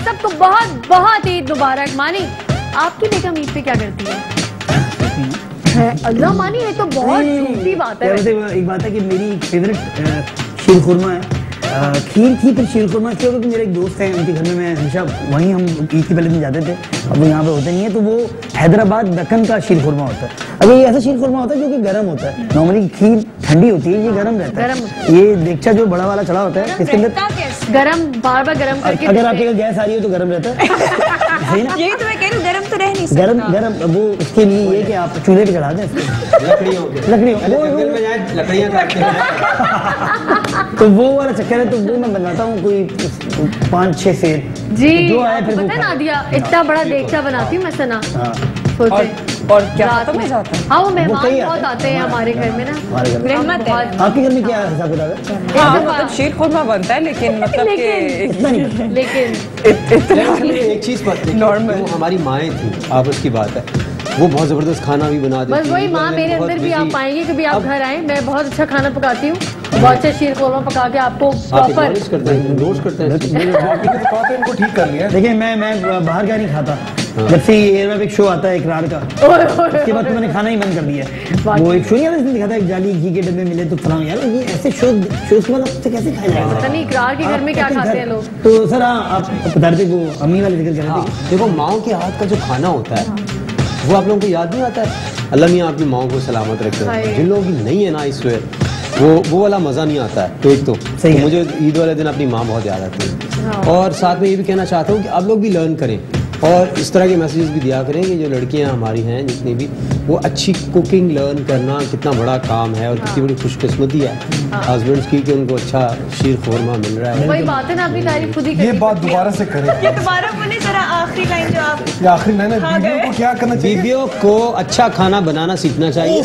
सबको बहुत बहुत ईद मुबारक। मानी, आपकी बेगम ईद पे क्या करती है? अल्लाह मानी, ये तो बहुत झूठी बात है। एक बात है कि मेरी फेवरेट शीर खुरमा है, खीर थी फिर शीर खुरमा क्यों, क्योंकि मेरे एक दोस्त हैं उनके घर में मैं हमेशा वहीं हम ईद के पहले दिन जाते थे, अब वो यहाँ पे होते नहीं है, तो वो हैदराबाद दक्कन का शीर खुरमा होता है। अगर ये ऐसा शीर खुरमा होता है जो कि गर्म होता है, नॉर्मली खीर ठंडी होती है, ये गर्म रहता है। ये देगचा जो बड़ा वाला चढ़ा होता है इसके अंदर गरम, बार बार गरम करके, अगर आपके गैस आ रही है तो गर्म रहता है। सही ना? यही तो मैं कह रही हूँ, गर्म तो रह नहीं सकता। गरम वो उसके लिए ये कि आप चूल्हे पे चढ़ा दें, लकड़ियों लकड़ियाँ काटते हैं, तो वो वाला चक्कर है। तो वो मैं बनाता हूँ कोई 5-6 सेर जी। जो आए फिर पता है नादिया, इतना बड़ा देगचा बनाती हूँ मैं सना। और क्या खत्म हो जाता है? हाँ, वो मेहमान बहुत आते हैं हमारे घर में ना, रहमत है। आपके घर में क्या हिसाब किताब है? हाँ, मतलब शीर खुरमा बनता है, लेकिन मतलब कि लेकिन एक चीज नॉर्मल, हमारी माएँ थी, आप उसकी बात है, वो बहुत जबरदस्त खाना भी बना देती। बस वही माँ मेरे अंदर भी आप पाएंगे, कभी आप घर आए, मैं बहुत अच्छा खाना पकाती हूँ, बहुत अच्छा शीर खुरमा पका के आपको प्रॉपर इनको ठीक कर लिया। देखिए मैं बाहर का नहीं खाता, जब से ये एयर एक शो आता है इकरार का, उसके बाद तो मैंने खाना ही बंद कर दिया है। वो एक शो नहीं आता इसमें दिखाता है जाली घी के डब्बे मिले तो फलाना, यार ये ऐसे शो के बाद आपसे कैसे खाया जाएगा? पता नहीं इकरार के घर में क्या खाते हैं लोग। तो सर आप बता रहे थे वो अम्मी वाले जिक्र कर रहे थे। देखो माओ के हाथ का जो खाना होता है वो आप लोगों को याद नहीं आता है? अल्लाह मियां आपकी माओ को सलामत रखे। जिन लोगों की नहीं है ना इस वो वाला मज़ा नहीं आता है। तो एक तो मुझे ईद वाले दिन अपनी माँ बहुत याद आती है, और साथ में ये भी कहना चाहता हूँ कि आप लोग भी लर्न करें और इस तरह के मैसेजेस भी दिया करें कि जो लड़कियां हमारी हैं जितनी भी, वो अच्छी कुकिंग लर्न करना कितना बड़ा काम है और कितनी बड़ी खुशकिस्मती है हस्बैंड्स की कि उनको अच्छा शीर खुरमा मिल रहा है। वही बात है ना, अपनी तारीफ खुद ही ये बात दोबारा से करें, ये दोबारा बोले जरा, आखिरी लाइन जो आप, ये आखिरी लाइन है। बीवियों को क्या करना चाहिए? बीवियों को अच्छा खाना बनाना सीखना चाहिए।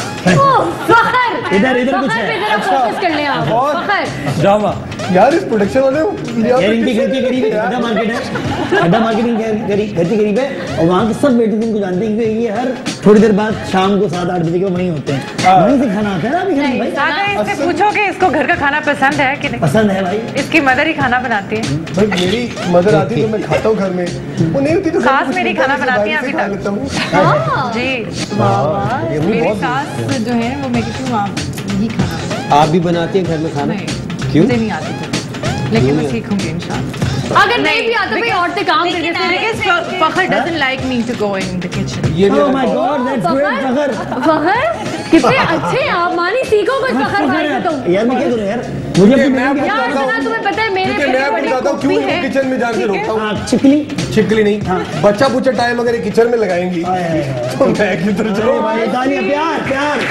इधर कुछ है, फोकस कर लें आप। ड्रामा यार इस प्रोडक्शन वाले यार इनके घर के करीब अड्डा मार्केट है, अड्डा मार्केट घर के करीब है, और वहाँ के सब बेटे इनको जानते हैं क्योंकि ये हर थोड़ी देर बाद शाम को 7-8 बजे के वहीं होते हैं, वहीं से खाना आता है ना। अभी भाई इससे पूछो कि इसको घर का खाना पसंद है कि नहीं? पसंद है भाई, इसकी मदर ही खाना बनाती है। भाई मेरी मदर आती है तो मैं खाता हूँ घर में, वो नहीं होती तो सास मेरी खाना बनाती है अभी तक जी। मेरी सास जो है वो मैं कहती हूँ ही खाना। आप भी बनाती हैं घर में खाना? क्यों? मुझे नहीं आती थी, लेकिन मैं सीखूंगी इंशाल्लाह। अगर नहीं भी आता भाई औरतें काम करती हैं। फखर doesn't like me to go in the kitchen. Oh my God, that's great, फखर कितने अच्छे हैं आप। मानी सीखो कुछ फखर भाई से तुम। यार मैं क्या करूँ यार, मुझे यार सना तुम्हें पता है मेरे क्यों किचन में जाके रोकता हूँ? चिकली नहीं, बच्चा पूछा टाइम अगर किचन में लगाएंगी तो मैं किधर चलो भाई। प्यार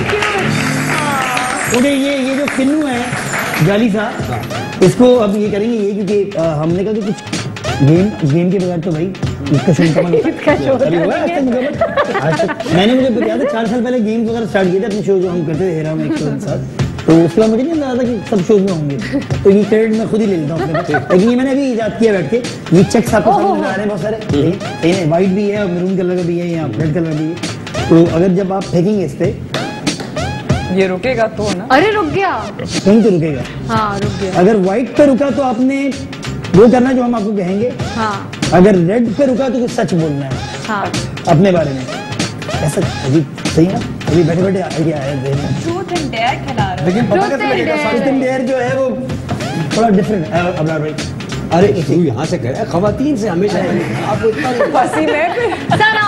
ये जो किन्नू है जाली सा, इसको अब ये करेंगे ये, क्योंकि हमने कहा कि कुछ गेम के बगैर तो भाई इसका शो मैंने मुझे याद है 4 साल पहले गेम्स वगैरह स्टार्ट किए थे अपने शो जो हम करते थे हेरा में एक शो के साथ, तो उसके बाद मुझे नहीं लगा था कि सब शोज में होंगे, तो ये क्रेडिट मैं खुद ही ले लेता हूँ। लेकिन ये मैंने अभी ईजाद किया बैठ के, ये चेक्स आपको समझ में आ रहे हैं बहुत सारे, व्हाइट भी है और मैरून कलर का भी है, यहाँ रेड कलर भी है, तो अगर जब आप फेंकेंगे इस पे ये रुकेगा तो ना। अरे रुक गया, कहीं तो रुकेगा। हाँ रुक गया। अगर व्हाइट पे रुका तो आपने वो करना जो हम आपको कहेंगे, हाँ। अगर रेड पे रुका तो कुछ सच बोलना है, हाँ। अपने बारे में। ऐसा अभी सही है, अभी बैठे बैठे आइडिया आया है। ट्रूथ एंड डेयर खिला रहा है, लेकिन पता कैसे लगेगा? ट्रूथ एंड डेयर जो है वो थोड़ा डिफरेंट है अबरार भाई। अरे तू यहाँ से कर, खवातीन से हमेशा आपको इतना फंसी में फिर सना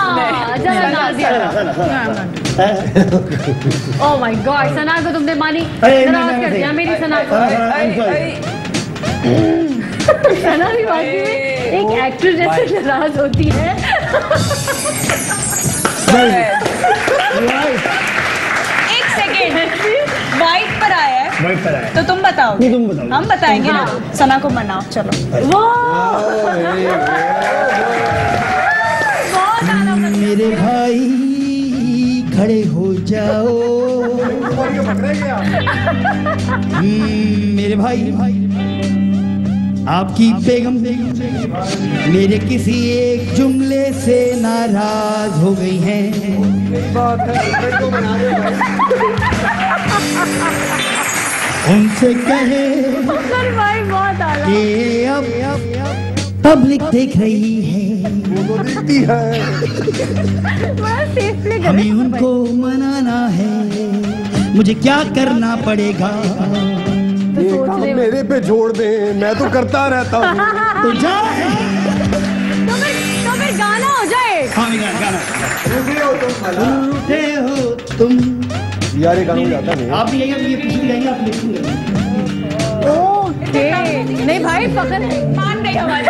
ओह माय गॉड, सना को तुमने मानी नाराज कर दिया, मेरी सना को। सना भी वाकई में एक एक्ट्रेस जैसे नाराज होती है। एक सेकेंड, वाइट पर आया है, वाइट पर आया, तो तुम बताओ? नहीं तुम बताओ। हम बताएंगे ना, सना को मनाओ चलो। मेरे भाई खड़े हो जाओ, मेरे भाई आपकी बेगम मेरे किसी एक जुमले से नाराज हो गई हैं। उनसे कहे भाई बहुत कि अब पब्लिक देख रही है, वो तो देखती है। बड़ा सेफ प्ले कर हमें उनको मनाना है, मुझे क्या करना पड़ेगा? ये काम मेरे पे छोड़ दे, मैं तो करता रहता हूँ। तो जाए तो फिर गाना हो जाए। हाँ गाना रूठे हो तुम। यार ये गाना जाता नहीं। आप भी गाइए, ये पिछली गाइए, आप लिखेंगे। ओके नहीं भाई फखर मान गई हमारी।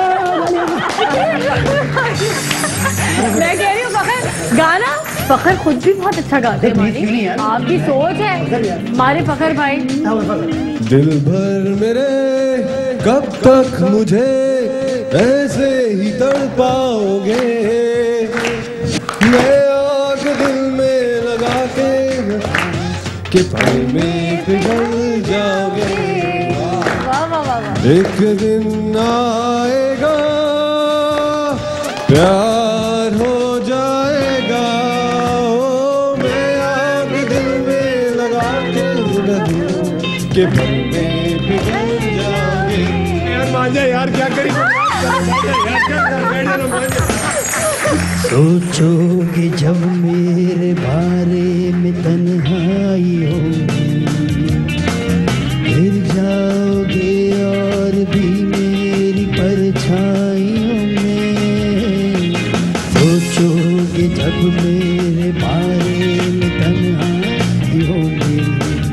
मैं कह रही हूँ फखर गाना, फखर खुद भी बहुत अच्छा गाते हैं मानी, आपकी सोच है हमारे फखर भाई। दिल भर मेरे कब तक मुझे ऐसे ही तड़पाओगे, मैं आग दिल में लगा के पल में पिघल जाओगे। वाह वाह वाह वाह। एक दिन आएगा प्यार हो जाएगा, ओ मैं आग दिल में लगा के पल में पिघल जाओगे। यार मान जा यार, क्या करी सोचोगे जब मेरे बारे में तन्हाई होगी, गिर जाओगे और भी मेरी परछाइयों में। सोचोगे जब मेरे बारे में तन्हाई होगी,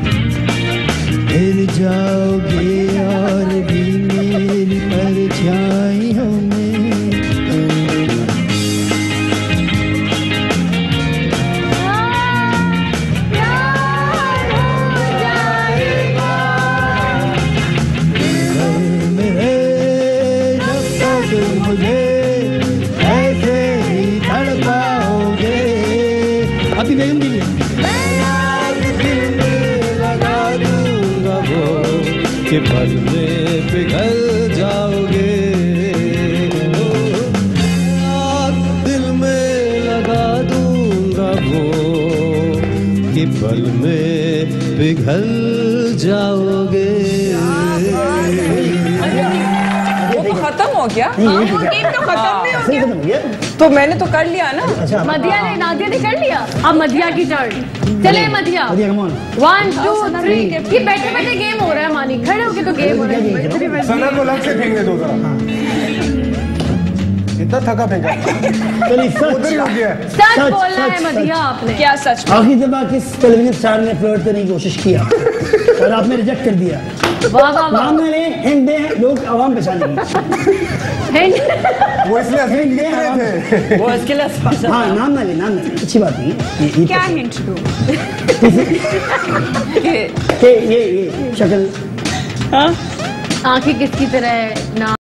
गिर जाओगे और भी मेरी परछाइयों में। अभी बेगम जी के पल में पिघल जाओगे, दिल में लगा दूंगा वो कि पल में पिघल जाओगे। वो तो खत्म हो गया, गेम तो खत्म भी हो गया, तो मैंने तो कर लिया ना। मधिया ने नादिया ने कर लिया, अब मधिया की टर्न। चले मधिया 1 2 3। ये बैठे बैठे गेम हो रहा है मानी, खड़े होके तो गेम हो रहा है। सना को अलग से फेंकने दो जरा, इतना थका फेंका। उधर ही हो गया। सच बोलना है मधिया आपने। क्या सच? आखिरी जब आके television स्टार ने फ्लर्ट करने की कोशिश किया और आपने रिजेक्ट कर दिया। वाह वाह वाह। नाम मैंने हिंट दे, लोग आवाम पहचानेंगे। वो इसलिए हिंट दे आवाम थे। वो इसके लिए हाँ नाम ना ले, नाम ना ले, अच्छी बात नहीं है। ये क्या हिंट दूं? ये शक्ल आंखें किसकी तरह है ना